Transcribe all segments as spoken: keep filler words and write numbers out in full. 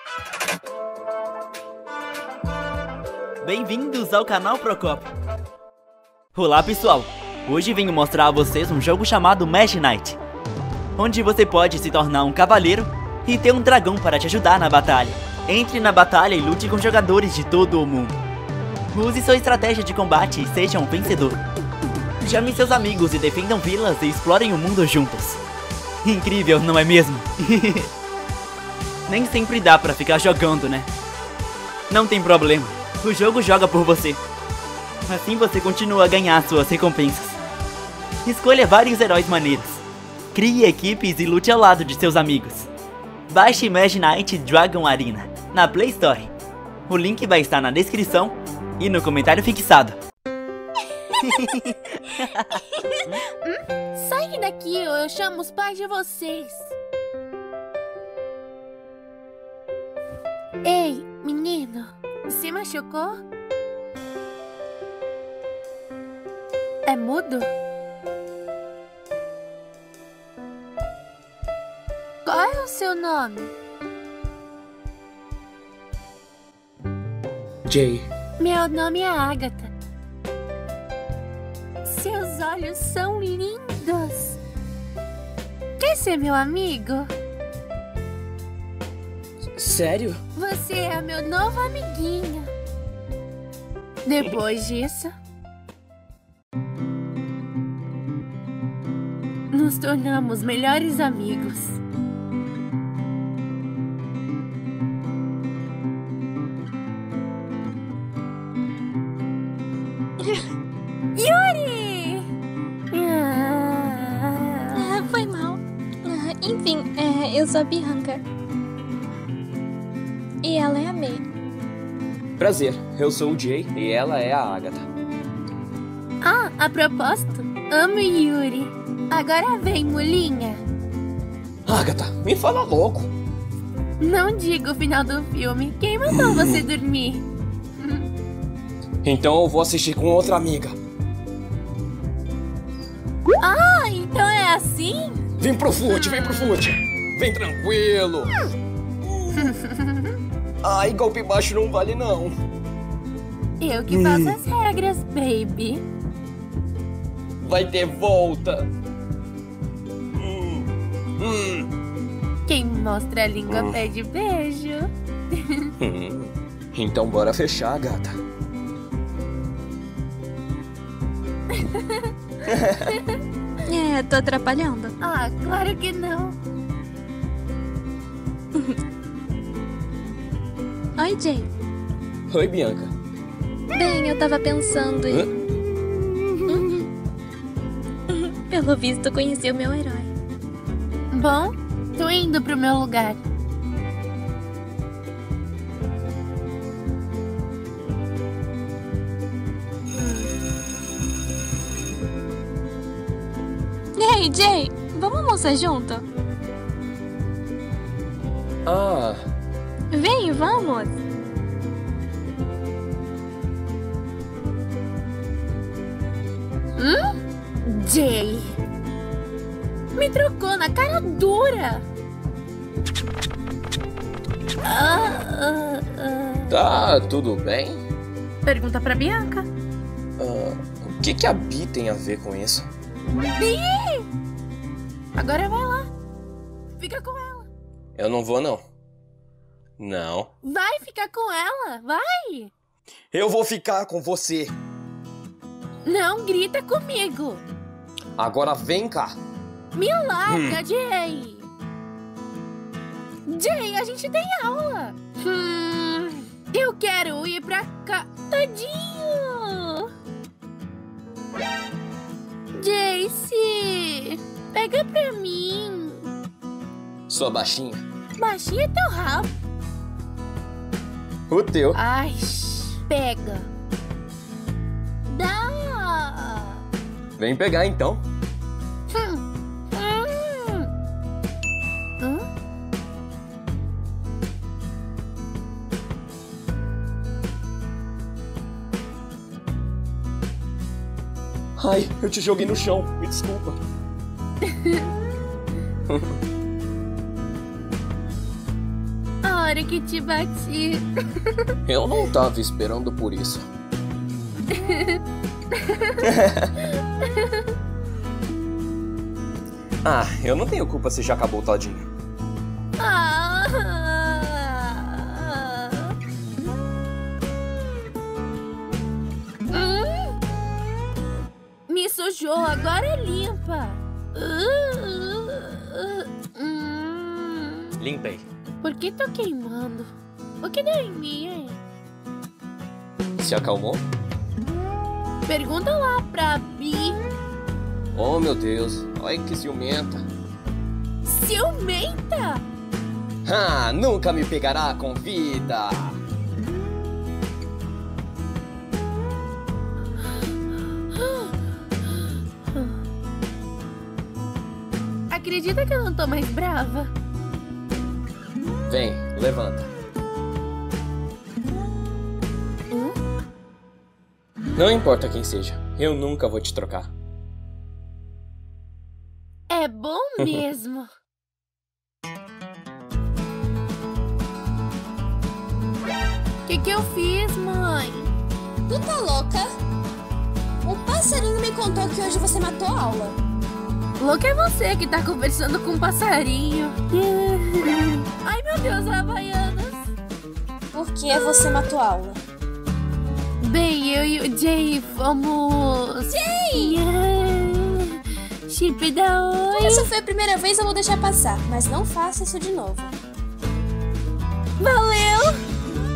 Bem-vindos ao canal Procop. Olá pessoal, hoje venho mostrar a vocês um jogo chamado Mage Knight, onde você pode se tornar um cavaleiro e ter um dragão para te ajudar na batalha. Entre na batalha e lute com jogadores de todo o mundo. Use sua estratégia de combate e seja um vencedor. Chame seus amigos e defendam vilas e explorem o mundo juntos. Incrível, não é mesmo? Nem sempre dá pra ficar jogando, né? Não tem problema, o jogo joga por você. Assim você continua a ganhar suas recompensas. Escolha vários heróis maneiros. Crie equipes e lute ao lado de seus amigos. Baixe Mage Knight Dragon Arena na Play Store. O link vai estar na descrição e no comentário fixado. hum? Sai daqui ou eu chamo os pais de vocês. Ei, menino, se machucou? É mudo? Qual é o seu nome? Jay. Meu nome é Agatha. Seus olhos são lindos. Quer ser meu amigo? Sério? Você é meu novo amiguinho. Depois disso, nos tornamos melhores amigos. Yuri! Ah, foi mal. Ah, enfim, é, eu sou a Bianca. E ela é a May. Prazer, eu sou o Jay e ela é a Agatha. Ah, a propósito, amo Yuri. Agora vem, mulinha. Agatha, me fala logo. Não diga o final do filme. Quem mandou você dormir? Então eu vou assistir com outra amiga. Ah, então é assim? Vem pro fute, vem pro fute. Vem tranquilo. Ai, golpe baixo não vale não. Eu que faço hum. as regras, baby. Vai ter volta. Hum. Hum. Quem mostra a língua hum. pede beijo. Hum. Então bora fechar, gata. É, tô atrapalhando. Ah, claro que não. Oi, Jay. Oi, Bianca. Bem, eu tava pensando em... Pelo visto, conheci o meu herói. Bom, tô indo pro meu lugar. Ei, Jay, vamos almoçar junto? Ah... Vem, vamos! Hum? Jay! Me trocou na cara dura! Ah, ah, ah. Tá, tudo bem? Pergunta pra Bianca. Ah, o que que a Bi tem a ver com isso? Bi! Agora vai lá. Fica com ela. Eu não vou, não. Não. Vai ficar com ela, vai! Eu vou ficar com você. Não grita comigo. Agora vem cá. Me larga, hum. Jay. Jay, a gente tem aula. Hum, eu quero ir pra cá. Tadinho. Jayce, pega pra mim. Sua baixinha. Baixinha é teu rabo. O teu. Ai, pega. Dá. Vem pegar, então. Hum. Hum. Hum? Ai, eu te joguei no chão. Me desculpa. hora que te bati. Eu não tava esperando por isso. Ah, eu não tenho culpa se já acabou todinho. Ah. Hum? Me sujou, agora é limpa. Hum. Limpei. Por que tô queimando? O que deu em mim, hein? Se acalmou? Pergunta lá pra Bi. Oh, meu Deus. Olha que ciumenta. Ciumenta? Ah, nunca me pegará com vida. Acredita que eu não tô mais brava? Vem, levanta. Hum? Não importa quem seja, eu nunca vou te trocar. É bom mesmo. O que que eu fiz, mãe? Tu tá louca? Um passarinho me contou que hoje você matou a aula. Louca é você que tá conversando com um passarinho. Ai, meu Deus, Havaianas. Por que você matou a aula? Bem, eu e o Jay fomos... Jay! Chip da oi. Essa foi a primeira vez, eu vou deixar passar. Mas não faça isso de novo. Valeu!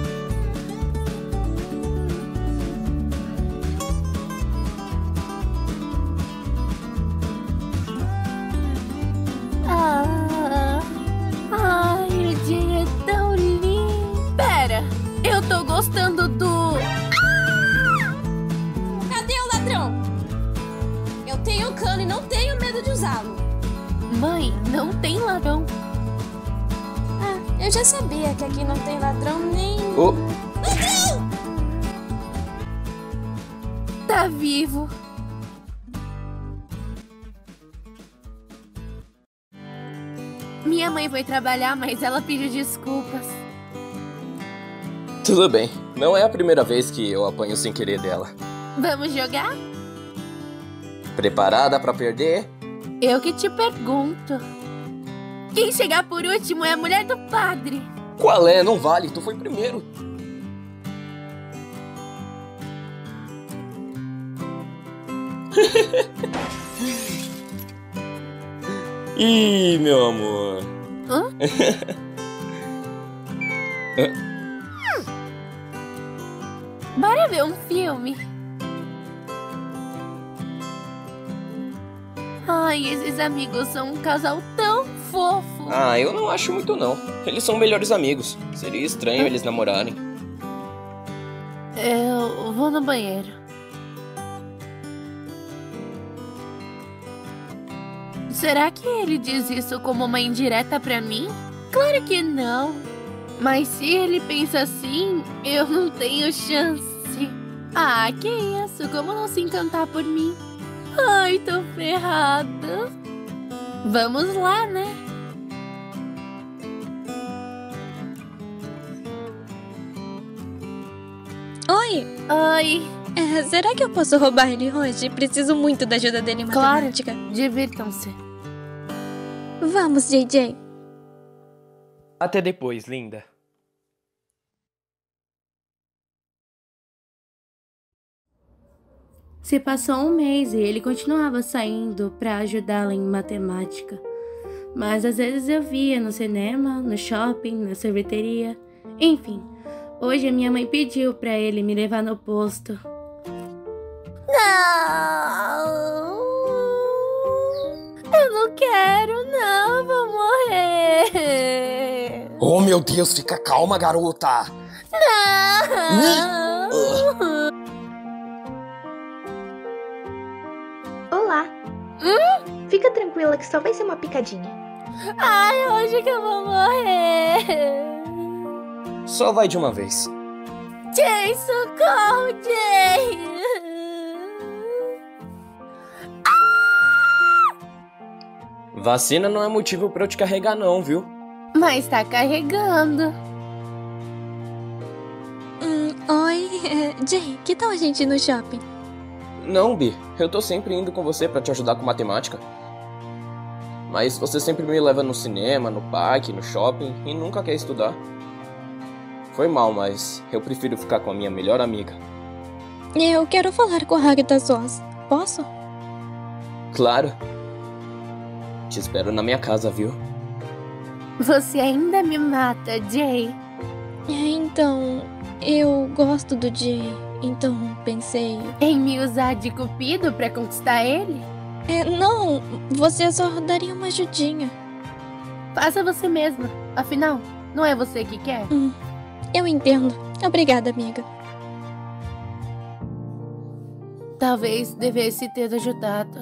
Ah, ai, o dia é tão lindo. Pera, eu tô gostando do... Cadê o ladrão? Eu tenho um cano e não tenho medo de usá-lo. Mãe, não tem ladrão. Ah, eu já sabia que aqui não tem ladrão nem... Oh. Ladrão! Tá vivo. Minha mãe foi trabalhar, mas ela pediu desculpas. Tudo bem, não é a primeira vez que eu apanho sem querer dela. Vamos jogar? Preparada pra perder? Eu que te pergunto. Quem chegar por último é a mulher do padre. Qual é? Não vale, tu foi primeiro. Ih, meu amor. Hã? Bora ver um filme. Ai, esses amigos são um casal tão fofo. Ah, eu não acho muito não. Eles são melhores amigos. Seria estranho eles namorarem. Eu vou no banheiro. Será que ele diz isso como uma indireta pra mim? Claro que não. Mas se ele pensa assim, eu não tenho chance. Ah, que isso? Como não se encantar por mim? Ai, tô ferrada. Vamos lá, né? Oi! Oi. É, será que eu posso roubar ele hoje? Preciso muito da ajuda dele em Claro. matemática. Divirtam-se. Vamos, J J. Até depois, linda. Se passou um mês e ele continuava saindo para ajudá-la em matemática. Mas às vezes eu via no cinema, no shopping, na sorveteria. Enfim, hoje a minha mãe pediu para ele me levar no posto. Não! Eu não quero, não, eu vou morrer! Oh, meu Deus, fica calma, garota! Não! Olá. Hum? Fica tranquila que só vai ser uma picadinha. Ai, hoje que eu vou morrer! Só vai de uma vez. Jay, socorro, Jay! Vacina não é motivo pra eu te carregar não, viu? Mas tá carregando. Jay, que tal a gente ir no shopping? Não, Bi. Eu tô sempre indo com você pra te ajudar com matemática. Mas você sempre me leva no cinema, no parque, no shopping e nunca quer estudar. Foi mal, mas eu prefiro ficar com a minha melhor amiga. Eu quero falar com a Agatha Sós. Posso? Claro. Te espero na minha casa, viu? Você ainda me mata, Jay. Então, eu gosto do Jay. Então, pensei... Em me usar de cupido pra conquistar ele? É, não, você só daria uma ajudinha. Faça você mesma. Afinal, não é você que quer? Hum, eu entendo. Obrigada, amiga. Talvez devesse ter ajudado.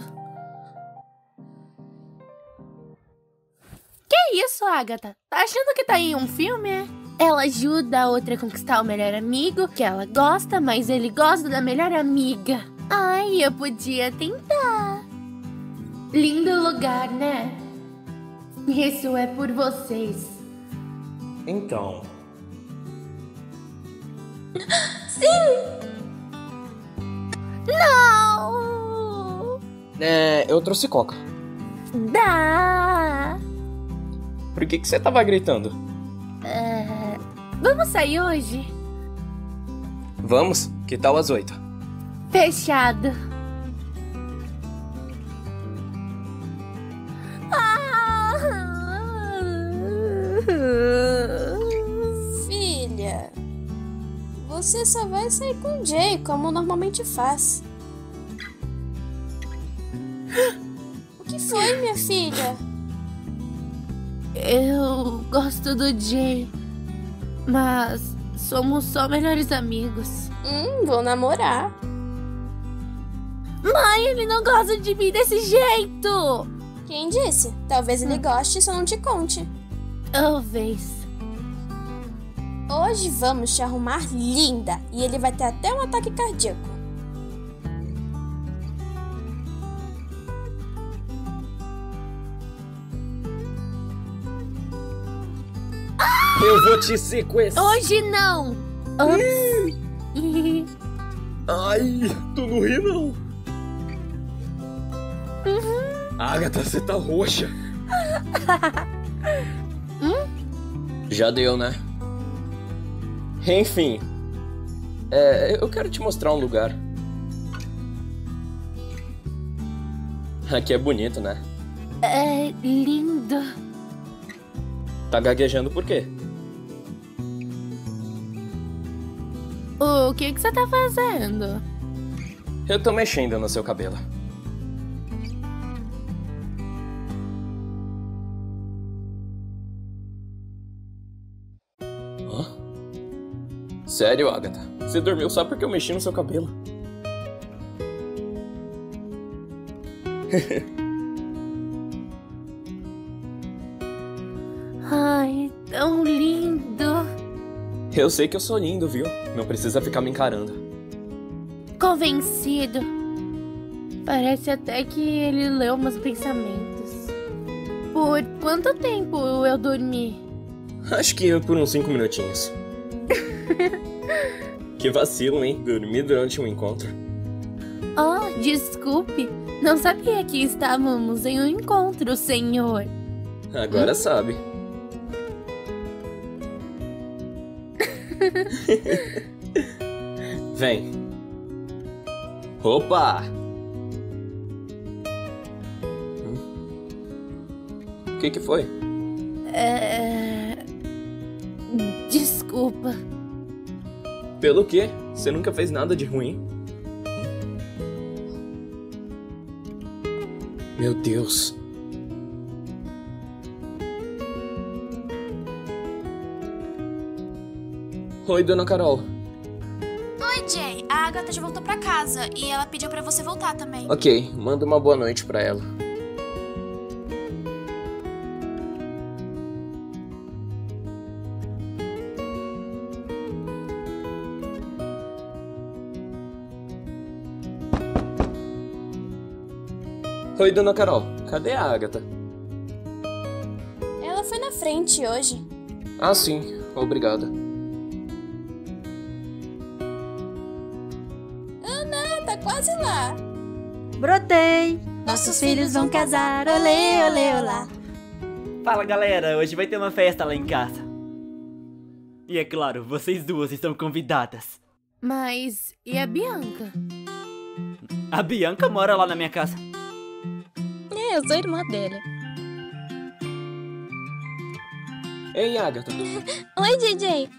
Que isso, Agatha? Tá achando que tá em um filme, é? Ela ajuda a outra a conquistar o melhor amigo, que ela gosta, mas ele gosta da melhor amiga. Ai, eu podia tentar. Lindo lugar, né? Isso é por vocês. Então... Sim! Não! É, eu trouxe coca. Dá! Por que que você tava gritando? É... Vamos sair hoje? Vamos? Que tal às oito? Fechado. Filha, você só vai sair com o Jay, como normalmente faz. O que foi, minha filha? Eu gosto do Jay, mas somos só melhores amigos. Hum, vou namorar. Mãe, ele não gosta de mim desse jeito! Quem disse? Talvez ele goste e só não te conte. Talvez. Hoje vamos te arrumar linda e ele vai ter até um ataque cardíaco. Eu vou te sequestrar. Hoje não! Ups. Ai, tu não ri não. Agatha, você tá roxa. hum? Já deu, né? Enfim. É, eu quero te mostrar um lugar. Aqui é bonito, né? É lindo. Tá gaguejando por quê? O que que você tá fazendo? Eu tô mexendo no seu cabelo. Hã? Sério, Agatha? Você dormiu só porque eu mexi no seu cabelo? Ai, tão lindo. Eu sei que eu sou lindo, viu? Não precisa ficar me encarando. Convencido. Parece até que ele leu meus pensamentos. Por quanto tempo eu dormi? Acho que por uns cinco minutinhos. Que vacilo, hein? Dormir durante um encontro. Oh, desculpe. Não sabia que estávamos em um encontro, senhor. Agora hum? sabe. Vem. Opa! Hum? O que que foi? É... Desculpa. Pelo quê? Você nunca fez nada de ruim? Meu Deus. Oi, dona Carol. Oi, Jay. A Agatha já voltou pra casa e ela pediu pra você voltar também. Ok, manda uma boa noite pra ela. Oi, dona Carol. Cadê a Agatha? Ela foi na frente hoje. Ah, sim. Obrigada. quase lá. Brotei, nossos filhos vão casar, olê, olê, olá. Fala galera, hoje vai ter uma festa lá em casa. E é claro, vocês duas estão convidadas. Mas e a Bianca? A Bianca mora lá na minha casa. É, eu sou irmã dele. Ei, Agatha. Oi, J J.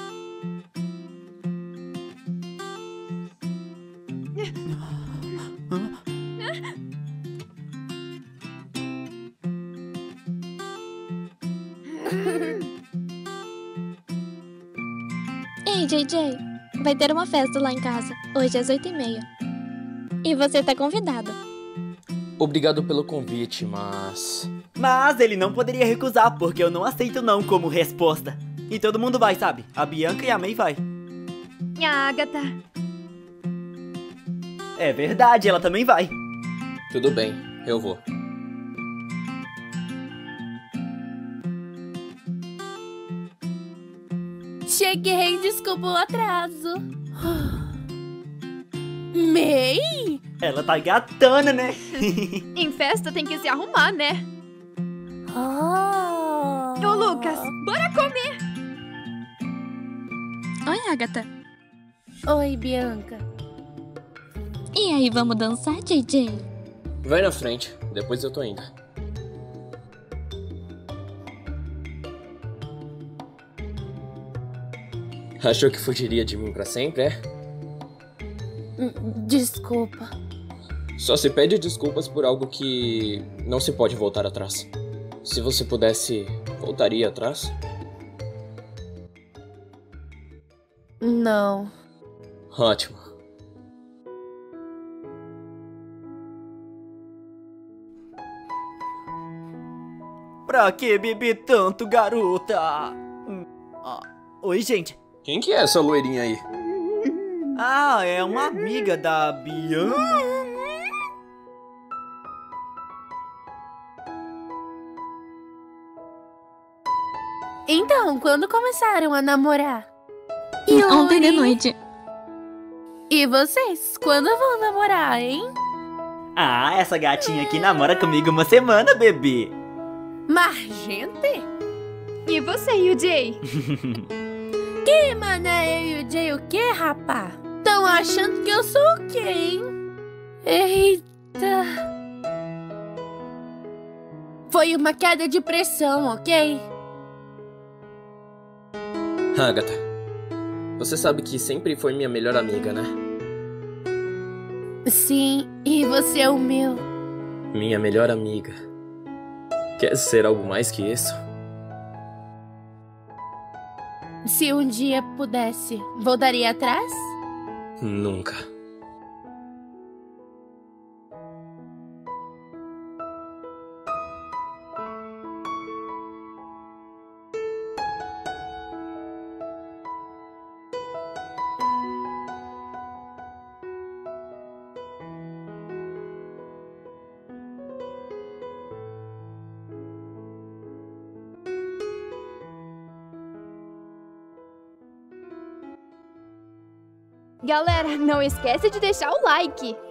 Ei, J J, vai ter uma festa lá em casa, hoje às oito e meia. E você tá convidado. Obrigado pelo convite, mas... Mas ele não poderia recusar, porque eu não aceito não como resposta. E todo mundo vai, sabe? A Bianca e a May vai. E a Agatha? É verdade, ela também vai. Tudo bem, eu vou. Cheguei, desculpa o atraso. May? Ela tá gatona, né? Em festa tem que se arrumar, né? Oh. Ô, Lucas, bora comer! Oi, Agatha. Oi, Bianca. E aí, vamos dançar, J J? Vai na frente, depois eu tô indo. Achou que fugiria de mim pra sempre, é? Desculpa. Só se pede desculpas por algo que não se pode voltar atrás. Se você pudesse, voltaria atrás? Não. Ótimo. Pra que beber tanto, garota? Hum, ah, oi, gente. Quem que é essa loirinha aí? Ah, é uma amiga da Bianca. Então, quando começaram a namorar? Ontem de noite. E vocês, quando vão namorar, hein? Ah, essa gatinha aqui namora comigo uma semana, bebê. Mas, gente? E você e o Jay? Que mané, eu e o Jay o quê, rapá? Tão achando que eu sou o quê, hein? Eita. Foi uma queda de pressão, ok? Agatha, você sabe que sempre foi minha melhor amiga, né? Sim, e você é o meu. Minha melhor amiga. Quer ser algo mais que isso? Se um dia pudesse, voltaria atrás? Nunca. Galera, não esquece de deixar o like.